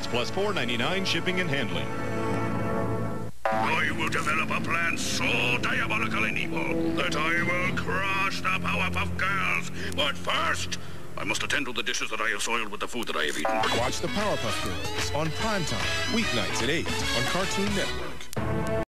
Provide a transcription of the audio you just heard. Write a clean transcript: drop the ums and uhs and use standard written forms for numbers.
plus $4.99 shipping and handling. I will develop a plan so diabolical and evil that I will crush the Powerpuff Girls. But first, I must attend to the dishes that I have soiled with the food that I have eaten. Watch the Powerpuff Girls on primetime, weeknights at 8 on Cartoon Network.